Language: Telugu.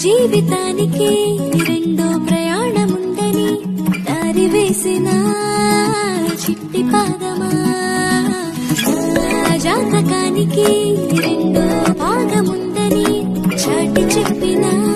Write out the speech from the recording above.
జీవితానికి రెండో ప్రయాణముందని దారి వేసిన చిట్టి పాదమా జాతకానికి రెండో భాగముందని చాటి చెప్పిన